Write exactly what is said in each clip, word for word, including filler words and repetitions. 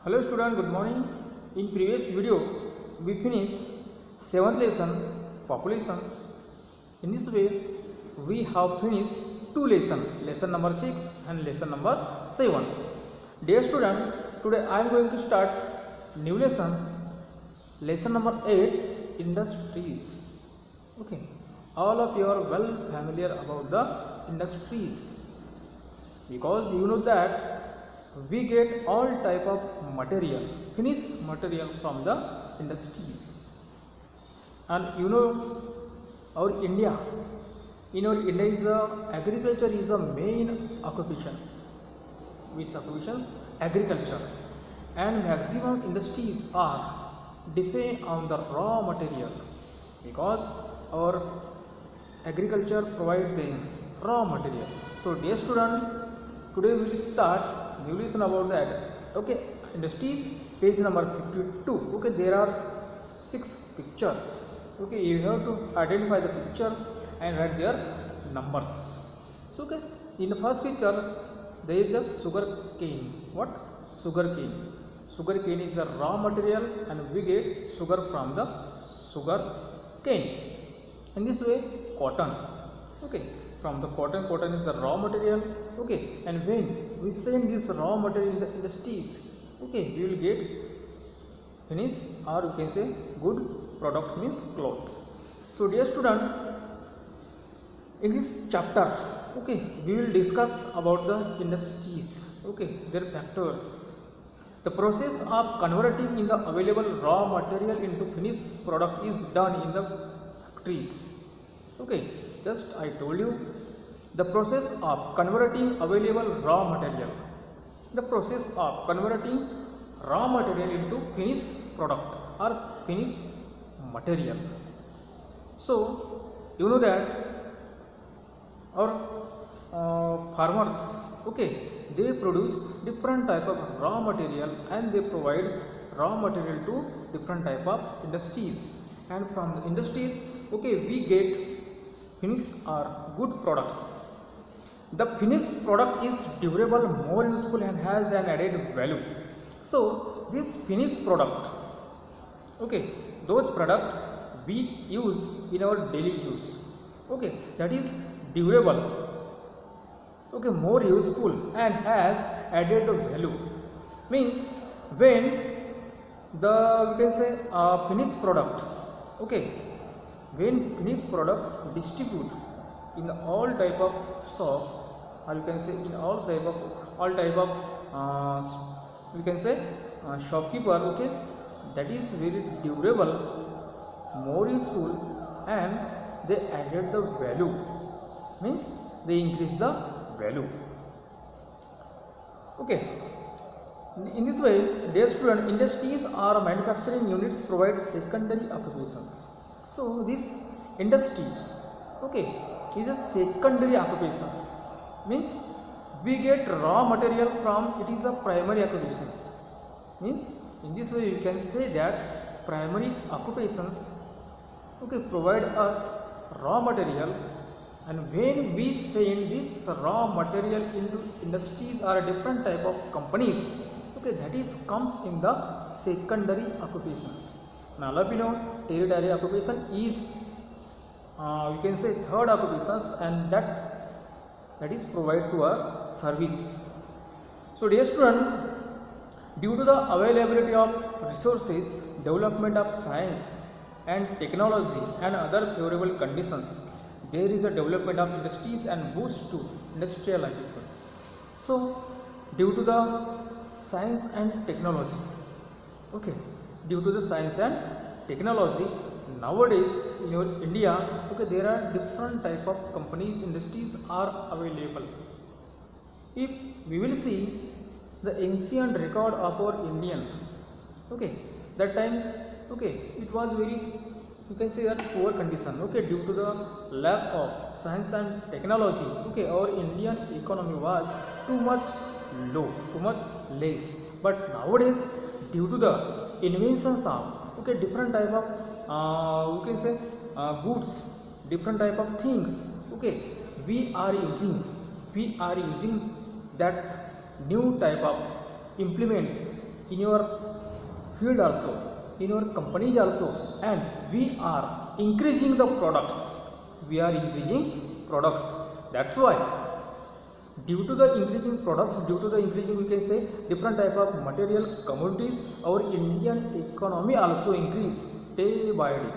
Hello student, good morning. In previous video we finished seventh lesson populations. In this way we have finished two lessons, lesson number six and lesson number seven. Dear student, today I am going to start new lesson, lesson number eight, industries. Okay, all of you are well familiar about the industries because you know that we get all type of material, finished material from the industries. And you know our India, in our India is a, agriculture is a main occupations. Which occupations? Agriculture. And maximum industries are depend on the raw material because our agriculture provide the raw material. So dear student, today we will start new lesson about that. Okay, industries, page number fifty-two. Okay, there are six pictures. Okay, you have to identify the pictures and write their numbers. So okay, in the first picture there is just sugar cane. What? Sugar cane. Sugar cane is a raw material and we get sugar from the sugar cane. In this way, cotton. Okay, from the cotton, cotton is a raw material. Okay, and when we send this raw material in the industries, okay, we will get finished or you can say good products, means clothes. So dear student, in this chapter, okay, we will discuss about the industries, okay, their factors. The process of converting in the available raw material into finished product is done in the factories. Okay, just I told you the process of converting available raw material, the process of converting raw material into finished product or finished material. So you know that our uh, farmers, okay, they produce different type of raw material and they provide raw material to different type of industries, and from the industries, okay, we get finished or good products. The finished product is durable, more useful and has an added value. So this finished product, okay, those product we use in our daily use, okay, that is durable, okay, more useful and has added the value. Means when the we can say uh, finished product, okay, when finished product distribute in all type of shops, or you can say in all type of all type of uh, we can say uh, shopkeeper, okay, that is very durable, more useful and they added the value, means they increase the value. Okay, in this way, dear student, industries or manufacturing units provide secondary occupations. So this industries, okay, is a secondary occupations, means we get raw material from it is a primary occupations. Means in this way you can say that primary occupations, okay, provide us raw material, and when we send this raw material into industries or different type of companies, okay, that is comes in the secondary occupations. Now all of you know tertiary occupation is uh, we can say third occupations, and that that is provide to us service. So dear student, due to the availability of resources, development of science and technology and other favorable conditions, there is a development of industries and boost to industrializations. So due to the science and technology, okay, due to the science and technology, nowadays in your India, okay, there are different type of companies, industries are available. If we will see the ancient record of our Indian, okay, that times, okay, it was very, you can say that poor condition, okay, due to the lack of science and technology, okay, our Indian economy was too much low, too much less. But nowadays, due to the inventions of, okay, different type of uh, you can say uh, goods, different type of things, okay, we are using we are using that new type of implements, in your field also, in your companies also, and we are increasing the products. We are increasing products. That's why due to the increasing products, due to the increasing we can say different type of material commodities, our Indian economy also increase day by day.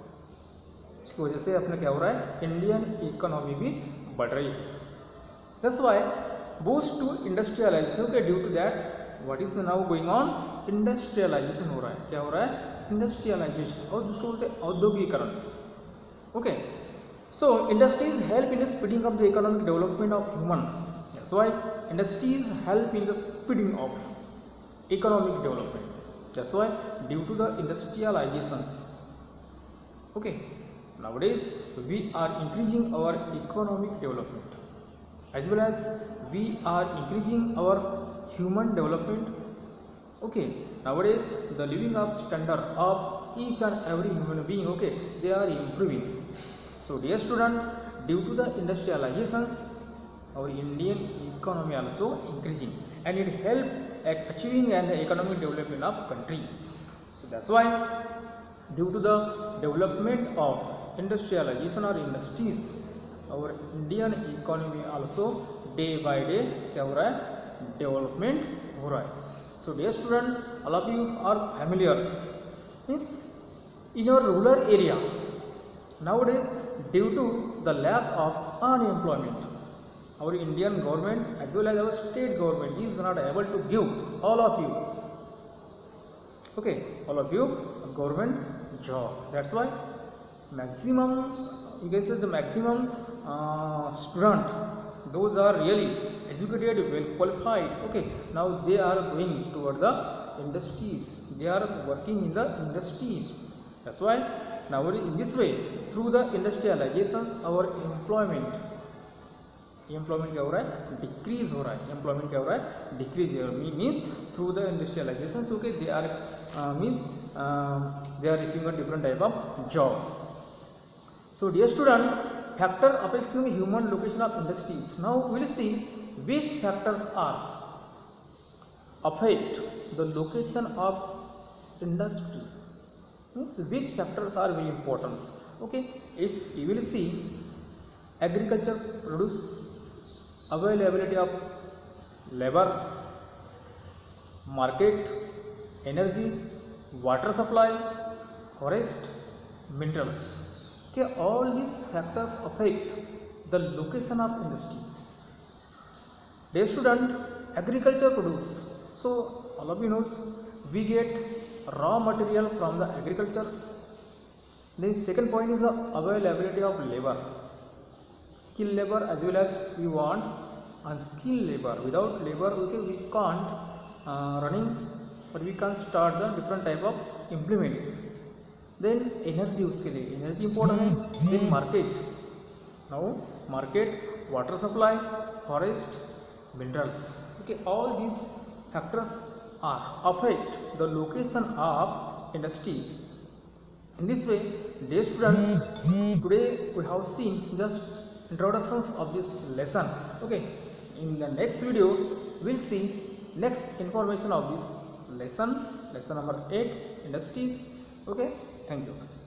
इसकी वजह से अपने क्या हो रहा है, Indian economy भी बढ़ रही है. That's why boost to industrialization. Okay, due to that what is now going on, industrialisation हो रहा है. क्या हो रहा है, इंडस्ट्रियलाइजेशन, और जिसको बोलते हैं औद्योगिकरण. Okay, so industries help in the speeding up the economic development of human. That's why industries help in the speeding of economic development. That's why due to the industrializations, okay, nowadays we are increasing our economic development, as well as we are increasing our human development. Okay, nowadays the living up standard of each and every human being, okay, they are improving. So dear student, due to the industrializations, our Indian economy also increasing, and it help at achieving an economic development of country. So that's why due to the development of industrialization or industries, our Indian economy also day by day क्या हो रहा है, development हो रहा है. So dear students, all of you are familiars, means in your rural area nowadays, due to the lack of unemployment, our Indian government as well as our state government is not able to give all of you, okay, all of you government job. That's why maximum, you can say the maximum uh, student, those are really educated, well qualified, okay, now they are going toward the industries, they are working in the industries. That's why now in this way, through the industrializations, our employment employment क्या हो रहा है, decrease हो रहा है. employment क्या हो रहा है, decrease here means through the industrializations, okay, they are uh, means uh, they are receiving a different type of job. So dear student, factor affecting the human location of industries. Now we will see which factors are affect the location of industry. Means which factors are very important. Okay, if you will see agriculture produce, availability of labor, market, energy, water supply, forest, minerals. Okay, all these factors affect the location of industries. Dear student, agriculture produce. So all of you knows we get raw material from the agricultures. Then second point is the availability of labor, skilled labor as well as we want unskilled labor. Without labor, okay, we can't uh, running or we can't start the different type of implements. Then energy, उसके लिए energy important है. Then market, now market, water supply, forest, minerals. Okay, all these factors are affect the location of industries. In this way, dear students, today we have seen just introductions of this lesson. Okay, in the next video we'll see next information of this lesson, lesson number eight, industries. Okay, thank you.